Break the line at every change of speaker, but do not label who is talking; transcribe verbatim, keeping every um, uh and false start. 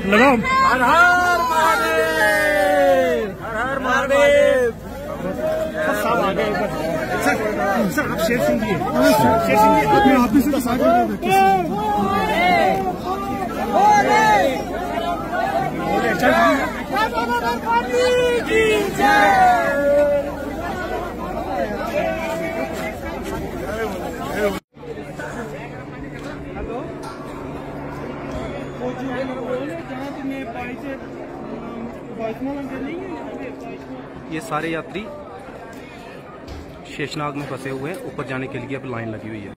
लगाओ।
हर हर महादेव, हर हर महादेव।
सब आ गए सर। सर आप शेर सिंह जी, शेर सिंह जी अपने आप से साथ
ये सारे यात्री शेषनाग में फंसे हुए हैं, ऊपर जाने के लिए अब लाइन लगी हुई है।